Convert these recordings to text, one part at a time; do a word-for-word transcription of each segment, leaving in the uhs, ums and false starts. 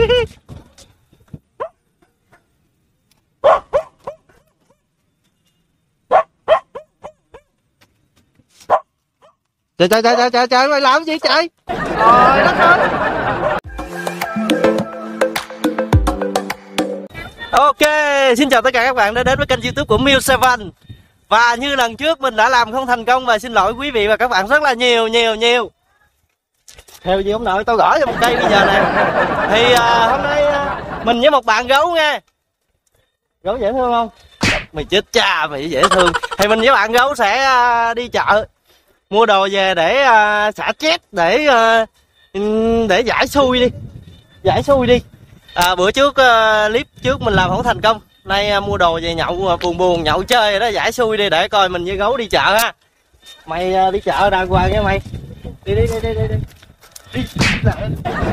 Trời trời trời trời trời, mày làm gì trời? Trời đất ơi. Ok, xin chào tất cả các bạn đã đến với kênh YouTube của Mew Seven. Và như lần trước mình đã làm không thành công và xin lỗi quý vị và các bạn rất là nhiều nhiều nhiều. Theo gì ông nội, tao gõ cho một cây bây giờ nè. Thì uh, hôm nay uh, mình với một bạn gấu nha. Gấu dễ thương không? Mày chết cha, mày dễ thương. Thì mình với bạn gấu sẽ uh, đi chợ mua đồ về để uh, xả chết, để uh, để giải xui đi, giải xui đi. À, bữa trước uh, clip trước mình làm không thành công, nay uh, mua đồ về nhậu uh, buồn buồn nhậu chơi rồi đó, giải xui đi để coi mình với gấu đi chợ ha. Mày uh, đi chợ đàng hoàng nha mày. Đi đi đi đi đi đi. Đi lại.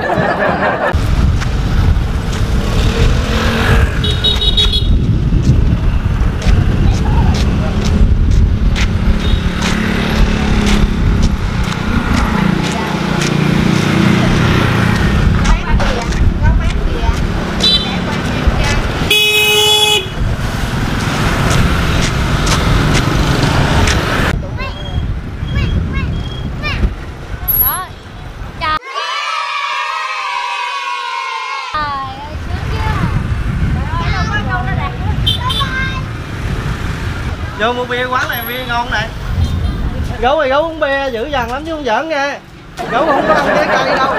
Vô mua bia quán này, bia ngon này. Gấu ơi, gấu uống bia dữ dằn lắm chứ không giỡn nha. Gấu không có ăn trái cây đâu.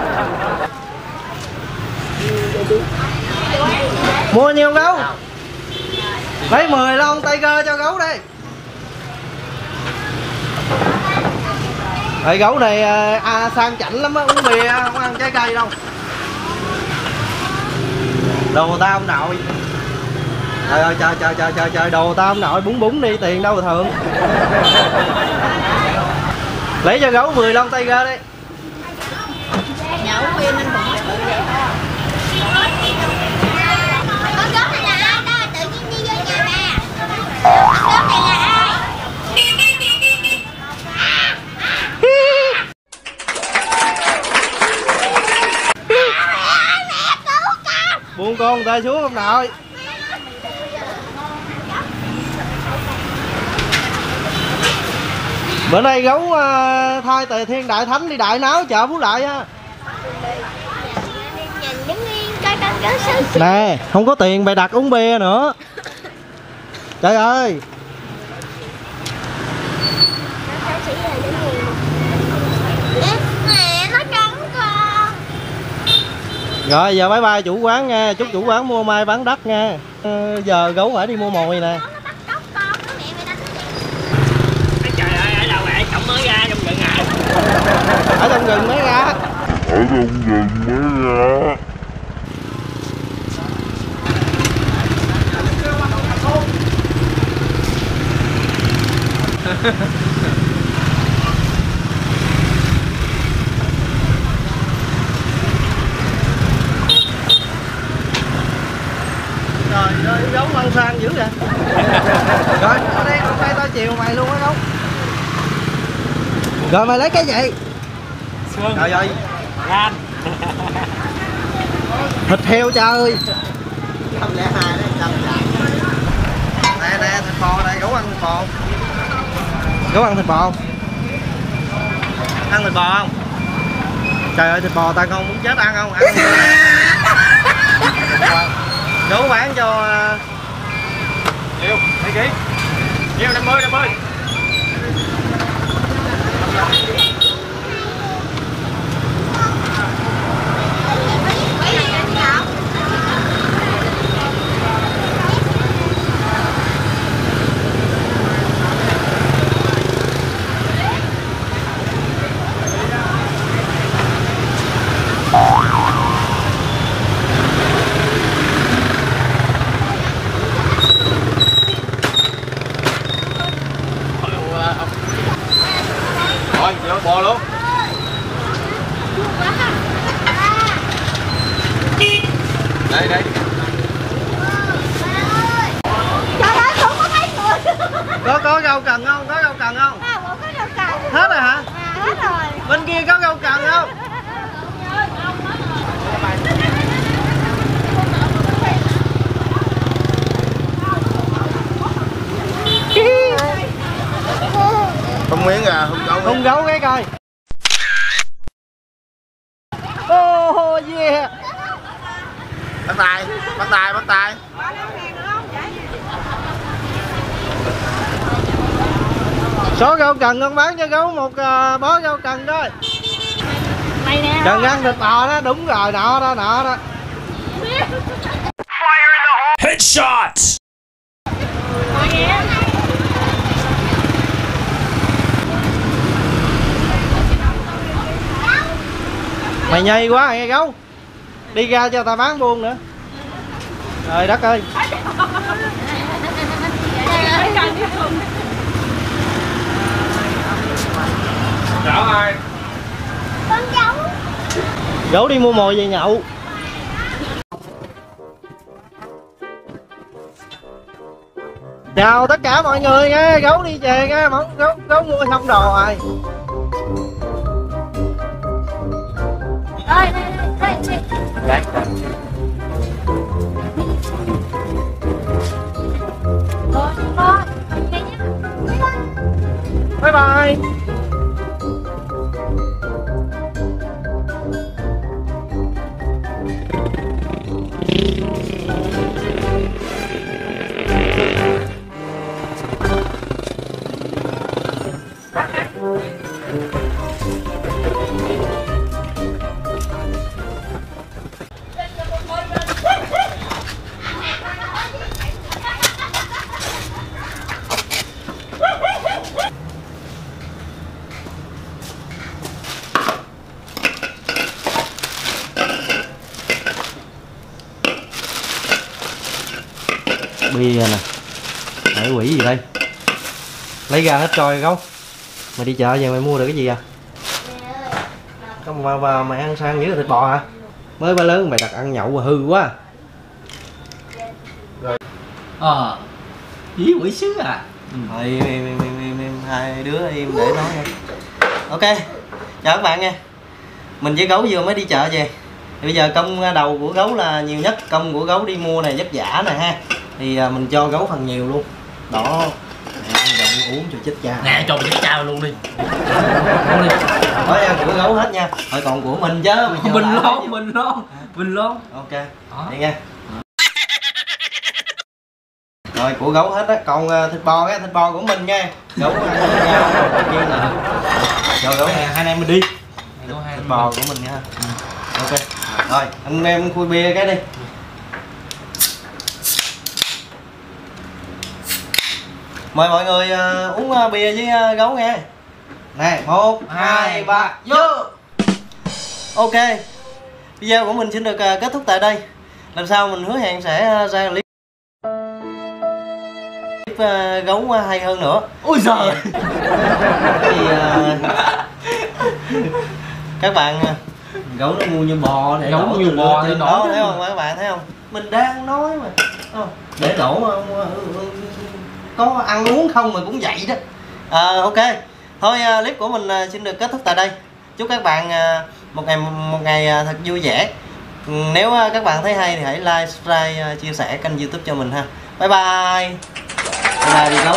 Mua nhiêu gấu? Lấy mười lon Tiger cho gấu đi. Tại gấu này à, sang chảnh lắm á, uống bia không ăn trái cây đâu. Đồ tao ông nội. Trời ơi, trời trời trời trời trời, đồ tao ông nội, bún bún đi, tiền đâu mà thường. Lấy cho gấu mười lon Tiger đi. Nhậu bia nên bụng mày bự vậy hả? Con gấu này là ai đó, tự nhiên đi vô nhà nè. Con gấu này là ai? Buông con người ta xuống không nội. Bữa nay gấu uh, thay Tề Thiên Đại Thánh đi đại náo chợ Phú Lại ha. Nè, không có tiền bày đặt uống bia nữa. Trời ơi. Rồi giờ bye bye chủ quán nha, chúc chủ quán mua mai bán đắt nha. ờ, Giờ gấu phải đi mua mồi nè. Ở trong rừng mới ra. Ở trong rừng mới ra. Trời ơi, gấu lăn sang dữ vậy. Rồi, ở đây hôm nay tao chiều mày luôn á gấu. Rồi mày lấy cái gì? Xương. Trời ơi. Gan. Thịt heo trời. Không lẽ hai đấy, trăm lại. Nè nè, thịt bò này, gấu ăn thịt bò. Gấu ăn thịt bò không? Ăn thịt bò không? Trời ơi, thịt bò tao ngon muốn chết, ăn không? Ăn. Gấu bán cho nhiêu? Mấy ký? Nhiêu? năm mươi, năm mươi. Rồi, vô bò luôn. Đây đây. Trời ơi, cũng có mấy người. Có có rau cần không? Có rau cần không? À, có rau cần. Hết rồi hả? À, hết rồi. Bên kia có rau cần không? Hung gấu cái coi. Oh yeah. Bắt tài, bắt tài, bắt tài. Số rau cần con bán cho gấu một uh, bó rau cần thôi. Mày nè. Cần ăn thịt bò đó, đúng rồi, nọ đó, nọ đó. Headshot. Mày nhây quá nghe gấu. Đi ra cho tao bán buôn nữa. Trời đất ơi. Chào ai? Con gấu. Gấu đi mua mồi về nhậu. Chào tất cả mọi người nghe, gấu đi về nghe, gấu, gấu, gấu mua xong đồ rồi. Đây, đây, đây, đây. Đấy. Rồi, con. Nghe nhé. Bye bye. Bia nè, hải quỷ gì đây? Lấy ra hết coi gấu. Mày đi chợ về mày mua được cái gì à? Không mà, mà mày ăn sang dữ là thịt bò hả? Mới ba lớn mày đặt ăn nhậu mà hư quá. Rồi. Ờ. Dí quỷ sứ à. Ừ. Thôi im, im, im, im, im, hai đứa im để nói nha. Ok, chào các bạn nha. Mình với gấu vừa mới đi chợ về. Thì bây giờ công đầu của gấu là nhiều nhất, công của gấu đi mua này vất vả nè ha. Thì à, mình cho gấu phần nhiều luôn. Đó. Ăn rộng uống cho chết cha. Nè cho mình chết cha luôn đi. Luôn đi. Thôi ăn của gấu hết nha. Thôi còn của mình chứ. Mình luôn, mình luôn. Mình luôn. Ok. Đi nha. Rồi của gấu hết á, còn uh, thịt bò cái thịt bò của mình nha. Gấu ăn với nhau kia nè. Rồi gấu hai anh em mình đi. Thịt, thịt bò của mình nha. Ừ. Ok. Rồi anh em khui bia cái đi. Mời mọi người uh, uống uh, bia với uh, gấu nghe. Này, một, hai, ba, vô. Ok. Video của mình xin được uh, kết thúc tại đây. Lần sau mình hứa hẹn sẽ uh, ra clip uh, gấu uh, hay hơn nữa. Ôi giời. Thì uh, các bạn uh, gấu nó ngu như bò để gấu đổ như bò thì thì nổ, nổ thấy không các bạn thấy không? Mình đang nói mà. Không, để đổ uh, có ăn uống không mà cũng vậy đó. À, ok. Thôi uh, clip của mình uh, xin được kết thúc tại đây. Chúc các bạn uh, một ngày một ngày uh, thật vui vẻ. Nếu uh, các bạn thấy hay thì hãy like, subscribe, uh, chia sẻ kênh YouTube cho mình ha. Bye bye. Bye bye đi gấu.